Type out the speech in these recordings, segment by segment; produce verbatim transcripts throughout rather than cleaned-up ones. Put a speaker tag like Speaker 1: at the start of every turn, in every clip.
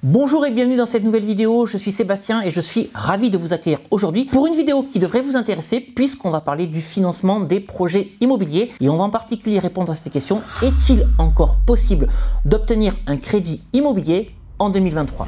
Speaker 1: Bonjour et bienvenue dans cette nouvelle vidéo, je suis Sébastien et je suis ravi de vous accueillir aujourd'hui pour une vidéo qui devrait vous intéresser puisqu'on va parler du financement des projets immobiliers et on va en particulier répondre à cette question: est-il encore possible d'obtenir un crédit immobilier en deux mille vingt-trois?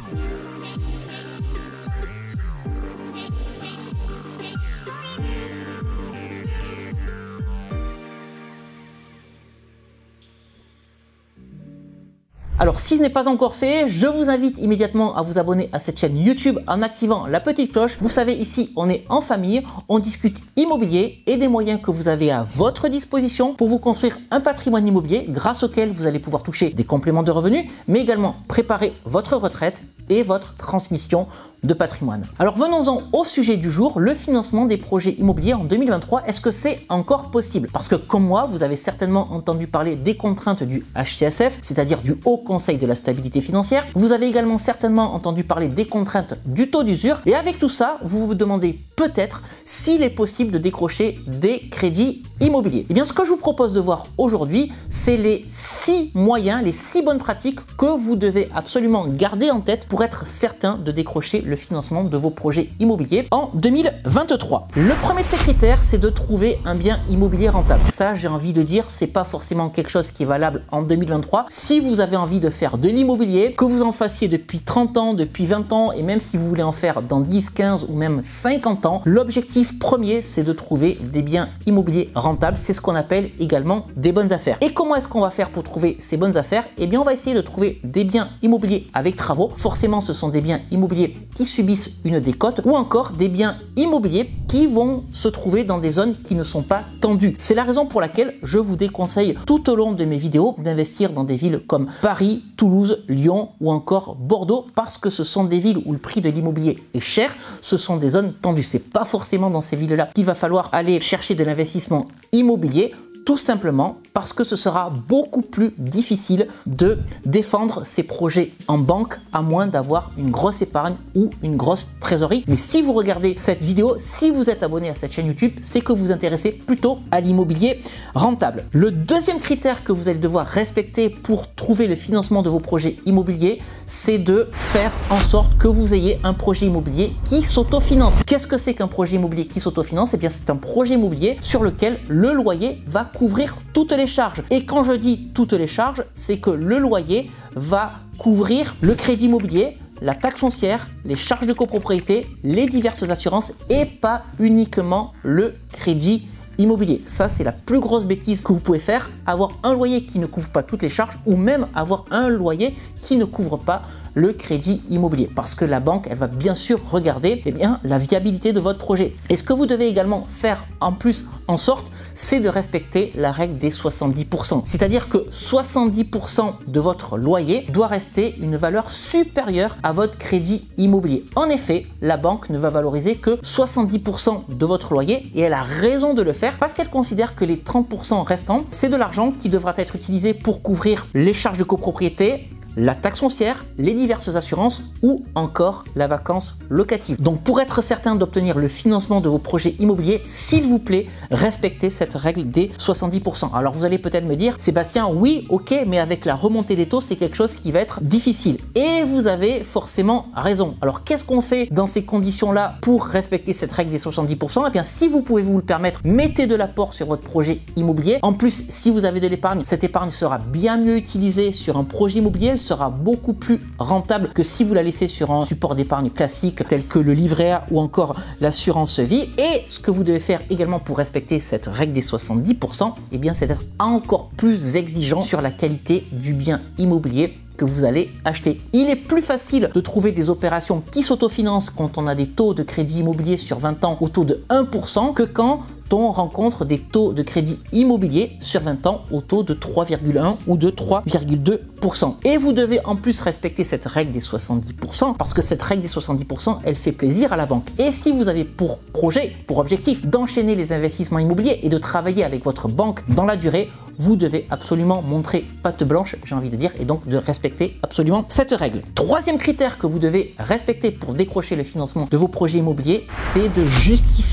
Speaker 1: Alors si ce n'est pas encore fait, je vous invite immédiatement à vous abonner à cette chaîne YouTube en activant la petite cloche. Vous savez, ici on est en famille, on discute immobilier et des moyens que vous avez à votre disposition pour vous construire un patrimoine immobilier grâce auquel vous allez pouvoir toucher des compléments de revenus, mais également préparer votre retraite et votre transmission de patrimoine. Alors venons-en au sujet du jour, le financement des projets immobiliers en deux mille vingt-trois. Est-ce que c'est encore possible? Parce que comme moi, vous avez certainement entendu parler des contraintes du H C S F, c'est-à-dire du Haut Conseil de la stabilité financière. Vous avez également certainement entendu parler des contraintes du taux d'usure. Et avec tout ça, vous vous demandez peut-être s'il est possible de décrocher des crédits immobiliers. Et bien, ce que je vous propose de voir aujourd'hui, c'est les six moyens, les six bonnes pratiques que vous devez absolument garder en tête pour être certain de décrocher le financement de vos projets immobiliers en deux mille vingt-trois. Le premier de ces critères, c'est de trouver un bien immobilier rentable. Ça, j'ai envie de dire, c'est pas forcément quelque chose qui est valable en deux mille vingt-trois. Si vous avez envie de faire de l'immobilier, que vous en fassiez depuis trente ans, depuis vingt ans, et même si vous voulez en faire dans dix, quinze ou même cinquante ans, l'objectif premier, c'est de trouver des biens immobiliers rentables. C'est ce qu'on appelle également des bonnes affaires. Et comment est-ce qu'on va faire pour trouver ces bonnes affaires? Eh bien, on va essayer de trouver des biens immobiliers avec travaux. Forcément, ce sont des biens immobiliers qui subissent une décote ou encore des biens immobiliers qui vont se trouver dans des zones qui ne sont pas tendues. C'est la raison pour laquelle je vous déconseille tout au long de mes vidéos d'investir dans des villes comme Paris, Toulouse, Lyon ou encore Bordeaux, parce que ce sont des villes où le prix de l'immobilier est cher, ce sont des zones tendues. C'est pas forcément dans ces villes-là qu'il va falloir aller chercher de l'investissement immobilier, tout simplement parce que ce sera beaucoup plus difficile de défendre ces projets en banque à moins d'avoir une grosse épargne ou une grosse trésorerie. Mais si vous regardez cette vidéo, si vous êtes abonné à cette chaîne YouTube, c'est que vous vous intéressez plutôt à l'immobilier rentable. Le deuxième critère que vous allez devoir respecter pour trouver le financement de vos projets immobiliers, c'est de faire en sorte que vous ayez un projet immobilier qui s'autofinance. Qu'est-ce que c'est qu'un projet immobilier qui s'autofinance? Eh bien, c'est un projet immobilier sur lequel le loyer va couvrir toutes les charges. Et quand je dis toutes les charges, c'est que le loyer va couvrir le crédit immobilier, la taxe foncière, les charges de copropriété, les diverses assurances et pas uniquement le crédit immobilier. Ça, c'est la plus grosse bêtise que vous pouvez faire, avoir un loyer qui ne couvre pas toutes les charges ou même avoir un loyer qui ne couvre pas le crédit immobilier, parce que la banque, elle va bien sûr regarder eh bien, la viabilité de votre projet. Et ce que vous devez également faire en plus en sorte, c'est de respecter la règle des soixante-dix pour cent. C'est-à-dire que soixante-dix pour cent de votre loyer doit rester une valeur supérieure à votre crédit immobilier. En effet, la banque ne va valoriser que soixante-dix pour cent de votre loyer et elle a raison de le faire parce qu'elle considère que les trente pour cent restants, c'est de l'argent qui devra être utilisé pour couvrir les charges de copropriété, la taxe foncière, les diverses assurances ou encore la vacance locative. Donc pour être certain d'obtenir le financement de vos projets immobiliers, s'il vous plaît, respectez cette règle des soixante-dix pour cent. Alors vous allez peut-être me dire, Sébastien, oui, ok, mais avec la remontée des taux, c'est quelque chose qui va être difficile. Et vous avez forcément raison. Alors qu'est-ce qu'on fait dans ces conditions-là pour respecter cette règle des soixante-dix pour cent? Eh bien, si vous pouvez vous le permettre, mettez de l'apport sur votre projet immobilier. En plus, si vous avez de l'épargne, cette épargne sera bien mieux utilisée sur un projet immobilier, elle sera beaucoup plus rentable que si vous la laissez sur un support d'épargne classique tel que le livret A ou encore l'assurance vie. Et ce que vous devez faire également pour respecter cette règle des soixante-dix pour cent, eh bien, c'est d'être encore plus exigeant sur la qualité du bien immobilier que vous allez acheter. Il est plus facile de trouver des opérations qui s'autofinancent quand on a des taux de crédit immobilier sur vingt ans au taux de un pour cent que quand on rencontre des taux de crédit immobilier sur vingt ans au taux de trois virgule un ou de trois virgule deux pour cent. Et vous devez en plus respecter cette règle des soixante-dix pour cent parce que cette règle des soixante-dix pour cent, elle fait plaisir à la banque. Et si vous avez pour projet, pour objectif d'enchaîner les investissements immobiliers et de travailler avec votre banque dans la durée, vous devez absolument montrer patte blanche, j'ai envie de dire, et donc de respecter absolument cette règle. Troisième critère que vous devez respecter pour décrocher le financement de vos projets immobiliers, c'est de justifier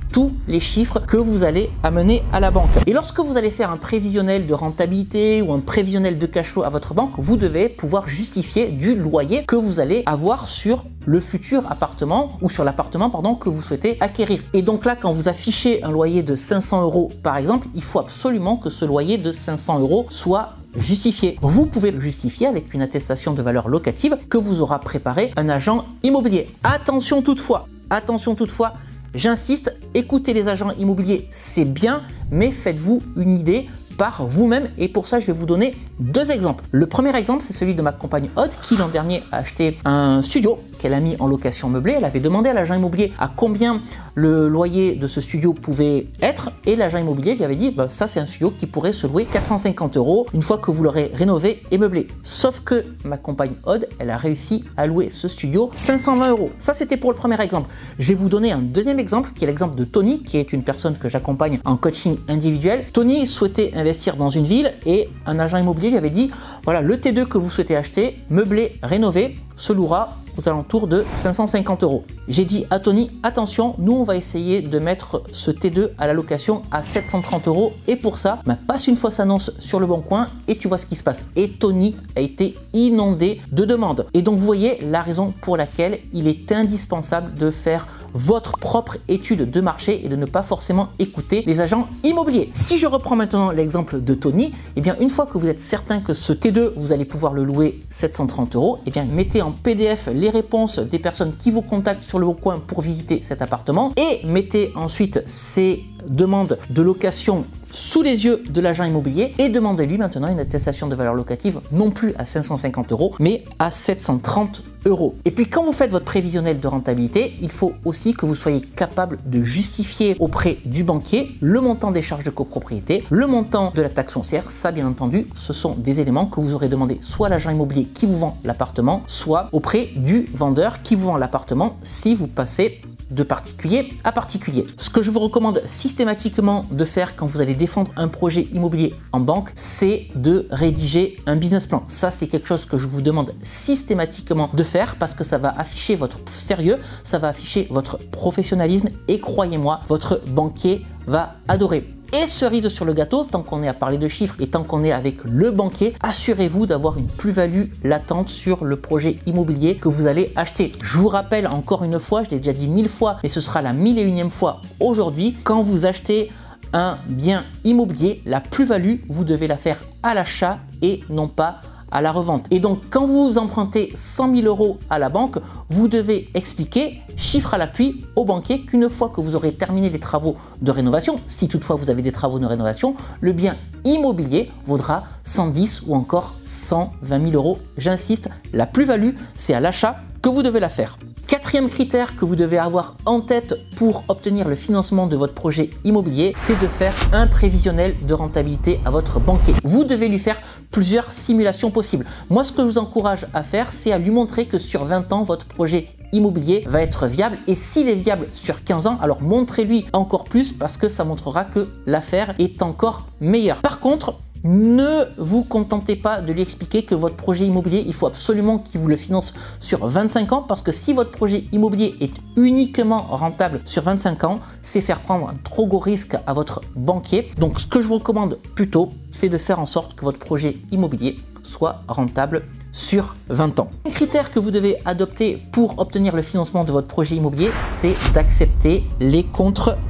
Speaker 1: tous les chiffres que vous allez amener à la banque. Et lorsque vous allez faire un prévisionnel de rentabilité ou un prévisionnel de cash flow à votre banque, vous devez pouvoir justifier du loyer que vous allez avoir sur le futur appartement ou sur l'appartement pardon que vous souhaitez acquérir. Et donc là, quand vous affichez un loyer de cinq cents euros par exemple, il faut absolument que ce loyer de cinq cents euros soit justifié. Vous pouvez le justifier avec une attestation de valeur locative que vous aura préparé un agent immobilier. Attention toutefois, attention toutefois, j'insiste, écoutez les agents immobiliers, c'est bien, mais faites-vous une idée par vous-même, et pour ça je vais vous donner deux exemples. Le premier exemple, c'est celui de ma compagne Aude qui l'an dernier a acheté un studio qu'elle a mis en location meublée. Elle avait demandé à l'agent immobilier à combien le loyer de ce studio pouvait être, et l'agent immobilier lui avait dit bah, ça c'est un studio qui pourrait se louer quatre cent cinquante euros une fois que vous l'aurez rénové et meublé. Sauf que ma compagne Aude, elle a réussi à louer ce studio cinq cent vingt euros. Ça c'était pour le premier exemple. Je vais vous donner un deuxième exemple qui est l'exemple de Tony, qui est une personne que j'accompagne en coaching individuel. Tony souhaitait investir dans une ville et un agent immobilier lui avait dit voilà, le T deux que vous souhaitez acheter, meublé, rénové, se louera aux alentours de cinq cent cinquante euros. J'ai dit à Tony, attention, nous on va essayer de mettre ce T deux à la location à sept cent trente euros, et pour ça, bah, passe une fausse annonce sur le bon coin et tu vois ce qui se passe. Et Tony a été inondé de demandes. Et donc vous voyez la raison pour laquelle il est indispensable de faire votre propre étude de marché et de ne pas forcément écouter les agents immobiliers. Si je reprends maintenant l'exemple de Tony, eh bien une fois que vous êtes certain que ce T deux, vous allez pouvoir le louer sept cent trente euros, eh bien mettez en P D F les réponses des personnes qui vous contactent sur le bon coin pour visiter cet appartement, et mettez ensuite ces demandes de location sous les yeux de l'agent immobilier et demandez-lui maintenant une attestation de valeur locative non plus à cinq cent cinquante euros mais à sept cent trente euros. Et puis quand vous faites votre prévisionnel de rentabilité, il faut aussi que vous soyez capable de justifier auprès du banquier le montant des charges de copropriété, le montant de la taxe foncière. Ça bien entendu, ce sont des éléments que vous aurez demandé soit à l'agent immobilier qui vous vend l'appartement, soit auprès du vendeur qui vous vend l'appartement si vous passez de particulier à particulier. Ce que je vous recommande systématiquement de faire quand vous allez défendre un projet immobilier en banque, c'est de rédiger un business plan. Ça, c'est quelque chose que je vous demande systématiquement de faire parce que ça va afficher votre sérieux, ça va afficher votre professionnalisme, et croyez-moi, votre banquier va adorer. Et cerise sur le gâteau, tant qu'on est à parler de chiffres et tant qu'on est avec le banquier, assurez-vous d'avoir une plus-value latente sur le projet immobilier que vous allez acheter. Je vous rappelle encore une fois, je l'ai déjà dit mille fois, mais ce sera la mille et unième fois aujourd'hui, quand vous achetez un bien immobilier, la plus-value, vous devez la faire à l'achat et non pas à la revente. Et donc quand vous empruntez cent mille euros à la banque, vous devez expliquer, chiffre à l'appui, au banquier qu'une fois que vous aurez terminé les travaux de rénovation, si toutefois vous avez des travaux de rénovation, le bien immobilier vaudra cent dix ou encore cent vingt mille euros. J'insiste, la plus-value, c'est à l'achat que vous devez la faire. Quatrième critère que vous devez avoir en tête pour obtenir le financement de votre projet immobilier, c'est de faire un prévisionnel de rentabilité à votre banquier. Vous devez lui faire plusieurs simulations possibles. Moi, ce que je vous encourage à faire, c'est à lui montrer que sur vingt ans, votre projet immobilier va être viable, et s'il est viable sur quinze ans, alors montrez-lui encore plus parce que ça montrera que l'affaire est encore meilleure. Par contre, ne vous contentez pas de lui expliquer que votre projet immobilier, il faut absolument qu'il vous le finance sur vingt-cinq ans, parce que si votre projet immobilier est uniquement rentable sur vingt-cinq ans, c'est faire prendre un trop gros risque à votre banquier. Donc ce que je vous recommande plutôt, c'est de faire en sorte que votre projet immobilier soit rentable sur vingt ans. Un critère que vous devez adopter pour obtenir le financement de votre projet immobilier, c'est d'accepter les contreparties.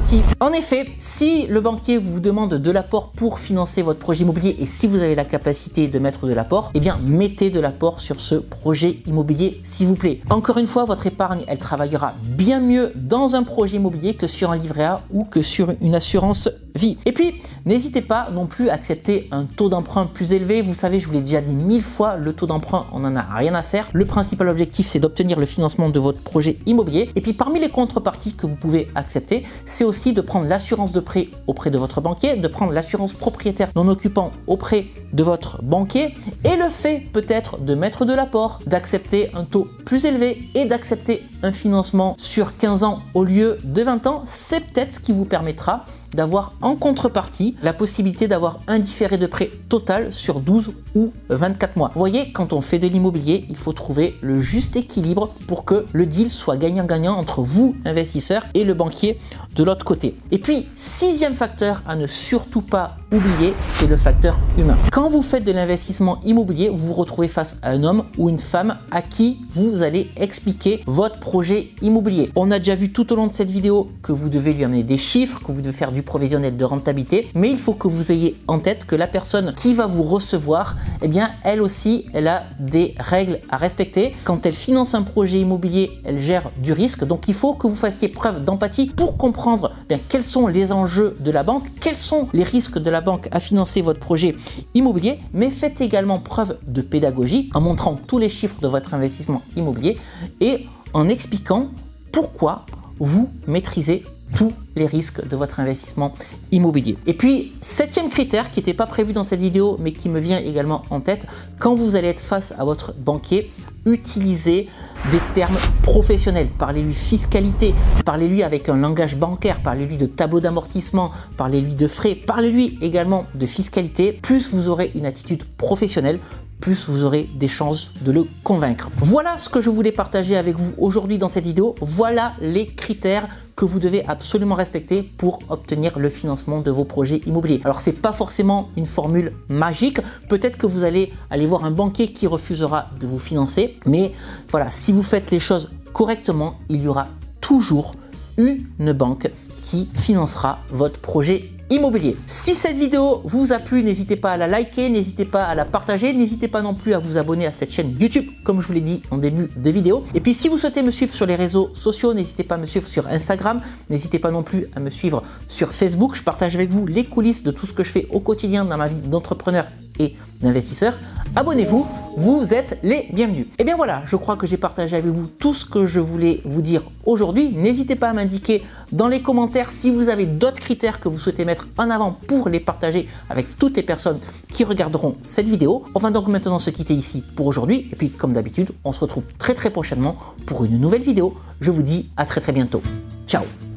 Speaker 1: En effet, si le banquier vous demande de l'apport pour financer votre projet immobilier, et si vous avez la capacité de mettre de l'apport, eh bien mettez de l'apport sur ce projet immobilier s'il vous plaît. Encore une fois, votre épargne, elle travaillera bien mieux dans un projet immobilier que sur un livret A ou que sur une assurance vie. Et puis, n'hésitez pas non plus à accepter un taux d'emprunt plus élevé. Vous savez, je vous l'ai déjà dit mille fois, le taux d'emprunt, on n'en a rien à faire. Le principal objectif, c'est d'obtenir le financement de votre projet immobilier. Et puis, parmi les contreparties que vous pouvez accepter, c'est aussi de prendre l'assurance de prêt auprès de votre banquier, de prendre l'assurance propriétaire non occupant auprès de votre banquier, et le fait peut-être de mettre de l'apport, d'accepter un taux plus élevé et d'accepter un financement sur quinze ans au lieu de vingt ans, c'est peut-être ce qui vous permettra d'avoir en contrepartie la possibilité d'avoir un différé de prêt total sur douze ou vingt-quatre mois. Vous voyez, quand on fait de l'immobilier, il faut trouver le juste équilibre pour que le deal soit gagnant-gagnant entre vous, investisseurs, et le banquier de l'autre côté. Et puis, sixième facteur à ne surtout pas oublier, c'est le facteur humain. Quand vous faites de l'investissement immobilier, vous vous retrouvez face à un homme ou une femme à qui vous allez expliquer votre projet immobilier. On a déjà vu tout au long de cette vidéo que vous devez lui amener des chiffres, que vous devez faire du provisionnel de rentabilité, mais il faut que vous ayez en tête que la personne qui va vous recevoir, eh bien, elle aussi, elle a des règles à respecter. Quand elle finance un projet immobilier, elle gère du risque. Donc, il faut que vous fassiez preuve d'empathie pour comprendre eh bien quels sont les enjeux de la banque, quels sont les risques de la banque à financer votre projet immobilier, mais faites également preuve de pédagogie en montrant tous les chiffres de votre investissement immobilier et en expliquant pourquoi vous maîtrisez tous les risques de votre investissement immobilier. Et puis, septième critère qui n'était pas prévu dans cette vidéo, mais qui me vient également en tête, quand vous allez être face à votre banquier, utilisez des termes professionnels. Parlez-lui fiscalité, parlez-lui avec un langage bancaire, parlez-lui de tableau d'amortissement, parlez-lui de frais, parlez-lui également de fiscalité. Plus vous aurez une attitude professionnelle, plus vous aurez des chances de le convaincre. Voilà ce que je voulais partager avec vous aujourd'hui dans cette vidéo. Voilà les critères que vous devez absolument respecter pour obtenir le financement de vos projets immobiliers. Alors, c'est pas forcément une formule magique. Peut-être que vous allez aller voir un banquier qui refusera de vous financer. Mais voilà, si vous faites les choses correctement, il y aura toujours une banque qui financera votre projet immobilier. Si cette vidéo vous a plu, n'hésitez pas à la liker, n'hésitez pas à la partager, n'hésitez pas non plus à vous abonner à cette chaîne YouTube, comme je vous l'ai dit en début de vidéo. Et puis, si vous souhaitez me suivre sur les réseaux sociaux, n'hésitez pas à me suivre sur Instagram, n'hésitez pas non plus à me suivre sur Facebook. Je partage avec vous les coulisses de tout ce que je fais au quotidien dans ma vie d'entrepreneur et d'investisseur. Abonnez-vous, vous êtes les bienvenus. Et bien voilà, je crois que j'ai partagé avec vous tout ce que je voulais vous dire aujourd'hui. N'hésitez pas à m'indiquer dans les commentaires si vous avez d'autres critères que vous souhaitez mettre en avant pour les partager avec toutes les personnes qui regarderont cette vidéo. On va donc maintenant se quitter ici pour aujourd'hui. Et puis, comme d'habitude, on se retrouve très très prochainement pour une nouvelle vidéo. Je vous dis à très très bientôt. Ciao!